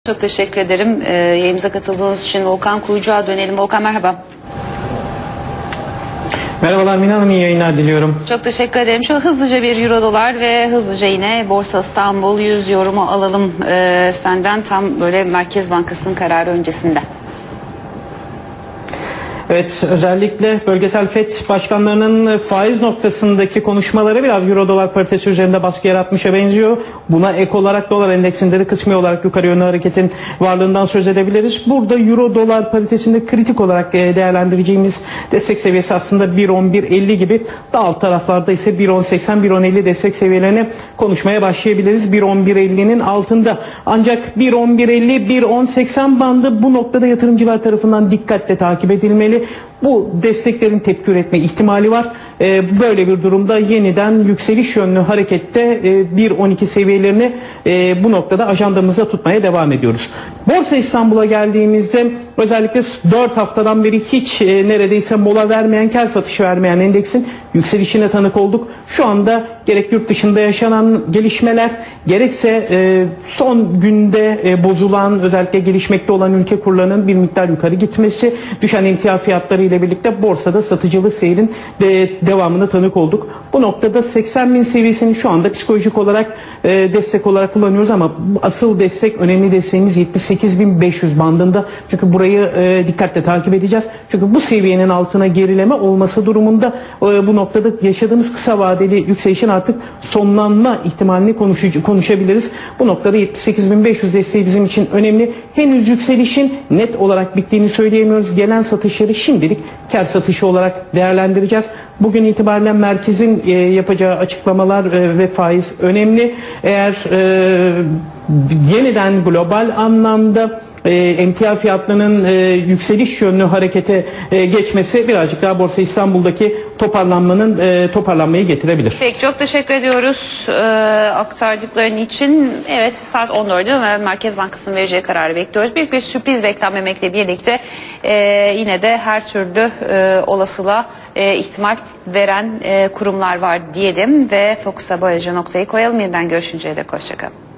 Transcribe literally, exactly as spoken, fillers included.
Çok teşekkür ederim. Ee, yayımıza katıldığınız için Volkan Kuyucu'ya dönelim. Volkan merhaba. Merhabalar Mina Hanım, iyi yayınlar diliyorum. Çok teşekkür ederim. Şöyle hızlıca bir euro dolar ve hızlıca yine Borsa İstanbul yüz yorumu alalım ee, senden tam böyle Merkez Bankası'nın kararı öncesinde. Evet, özellikle bölgesel FED başkanlarının faiz noktasındaki konuşmaları biraz euro dolar paritesi üzerinde baskı yaratmışa benziyor. Buna ek olarak dolar endeksinde de kısmi olarak yukarı yönlü hareketin varlığından söz edebiliriz. Burada euro dolar paritesinde kritik olarak değerlendireceğimiz destek seviyesi aslında bir on bir elli gibi. Daha alt taraflarda ise bir on seksen bir on elli destek seviyelerini konuşmaya başlayabiliriz. bir on bir ellinin altında. Ancak bir on bir elli bir on seksen bandı bu noktada yatırımcılar tarafından dikkatle takip edilmeli. Bu desteklerin tepki üretme ihtimali var. Ee, böyle bir durumda yeniden yükseliş yönlü harekette e, bir on iki seviyelerini e, bu noktada ajandamızda tutmaya devam ediyoruz. Borsa İstanbul'a geldiğimizde özellikle dört haftadan beri hiç e, neredeyse mola vermeyen, kar satışı vermeyen endeksin yükselişine tanık olduk. Şu anda gerek yurt dışında yaşanan gelişmeler gerekse e, son günde e, bozulan, özellikle gelişmekte olan ülke kurlarının bir miktar yukarı gitmesi, düşen emtia fiyatları ile birlikte borsada satıcılı seyrin de devamına tanık olduk. Bu noktada seksen bin seviyesini şu anda psikolojik olarak e, destek olarak kullanıyoruz ama asıl destek, önemli desteğimiz yetmiş sekiz bin beş yüz bandında. Çünkü burayı e, dikkatle takip edeceğiz. Çünkü bu seviyenin altına gerileme olması durumunda e, bu noktada yaşadığımız kısa vadeli yükselişin artık sonlanma ihtimalini konuşucu, konuşabiliriz. Bu noktada yetmiş sekiz bin beş yüz desteği bizim için önemli. Henüz yükselişin net olarak bittiğini söyleyemiyoruz. Gelen satışları şimdilik kar satışı olarak değerlendireceğiz. Bugün itibariyle merkezin e, yapacağı açıklamalar e, ve faiz önemli. Eğer e, yeniden global anlamda E, emtia fiyatlarının e, yükseliş yönlü harekete e, geçmesi birazcık daha Borsa İstanbul'daki toparlanmanın e, toparlanmayı getirebilir. Peki çok teşekkür ediyoruz e, aktardıkların için. Evet, saat on dördü ve Merkez Bankası'nın vereceği kararı bekliyoruz. Büyük bir sürpriz beklenmemekle birlikte e, yine de her türlü e, olasılığa e, ihtimal veren e, kurumlar var diyelim ve Fokus'a böylece noktayı koyalım. Yeniden görüşünceye dek hoşça kalın.